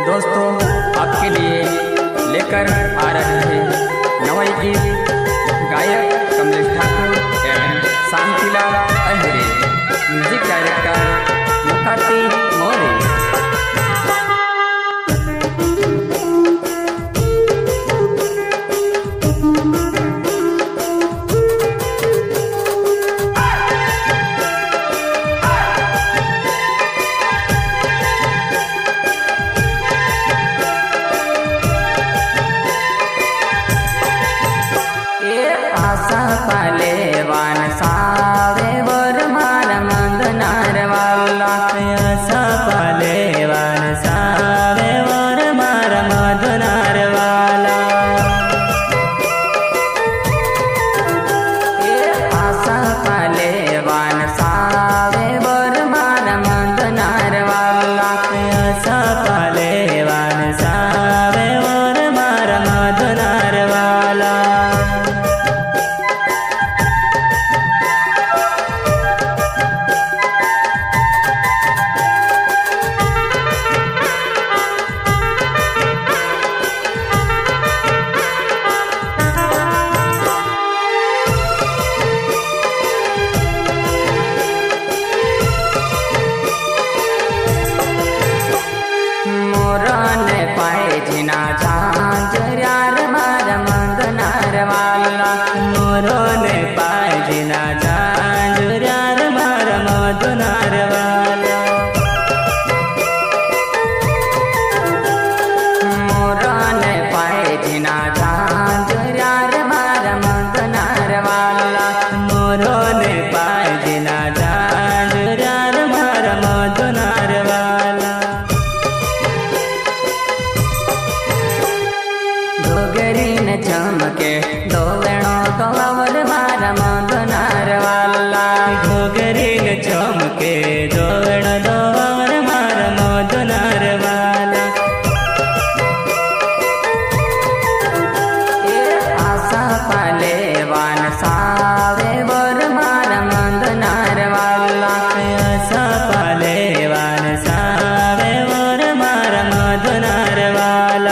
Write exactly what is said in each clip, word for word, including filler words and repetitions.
दोस्तों आपके लिए लेकर आ रहे हैं नवई गीत गायक कमलेश ठाकुर एवं शांतिलाल अहिरे, म्यूजिक डायरेक्टर मुखाती मौर्य। आशा पाले वान सावे वर मार मंदनार वाला, आशा पाले वान सावे वर मार मंदनार वाला। आशा पाले वान सावे वर मार मंदनार वाला, आशा पाले वान सावे वर मार मंदनार वाला। मोरन पाए जिना झांझरार मार मंदनार वाला, मोरन पाए जिना झांझरार मार मंदनार वाला। मोरन पाए जिना झांझरार मार मंदनार वाला, मोरन पाए जिना झांझरार मार मंदनार वाला। डोगरीन चमके दोवेणो दोवर मार मंदनार वाला, डोगरीन चमके दोवेण दोवर मार मंदनार वाला। आशा पाले वान सावे वर मार मंदनार वाला, आशा पाले वान सावे वर मार मंदनार वाला।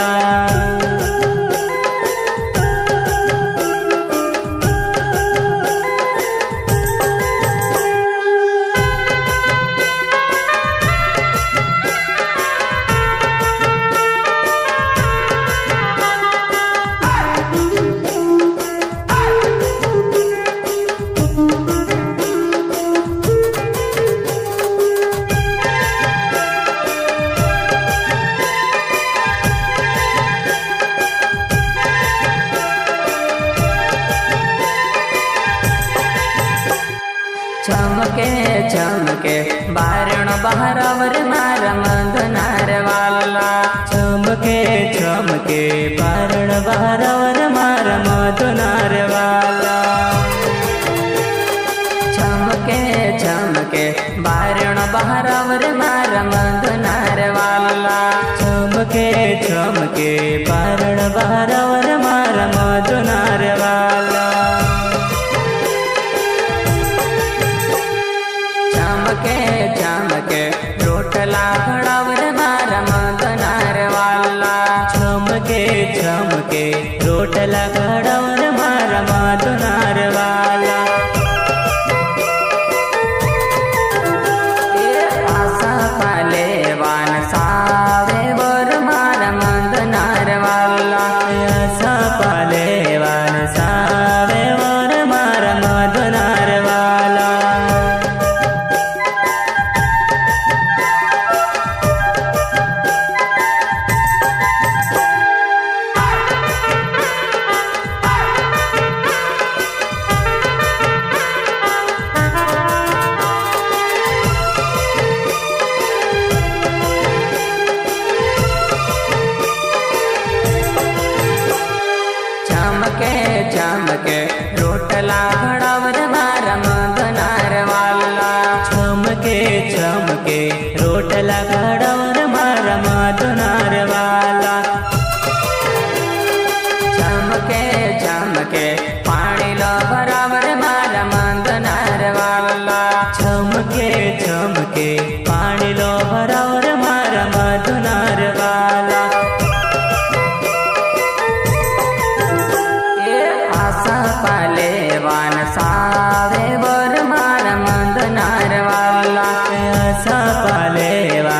चमके चमके बारण बहरावर मार मंदनार वाला, चमके चमके बारण बहरावर मार मंदनार वाला। चमके चमके बारण बहरावर मार मंदनार वाला, चमके चमके बारण बहरावर मार मंदनार वाला। चमके चमके रोटला घड़ावर मार मंदनार वाला, चमके चमके रोटला घड़ावर मार मंदनार वाला। आशा पाले वान सावे वर मार मंदनार वाला, आशा पाले वान सावे वर मार मंदनार वाला। चमके चमके रोटला घड़ावर मार मंदनार वाला, चमके चमके रोटला घड़ावर मार मंदनार वाला। चमके चमके पानी लो बराबर मार मंदनार वाला, चमके चमके पानी लो बराबर मार मंदनार वाला। પાલેવા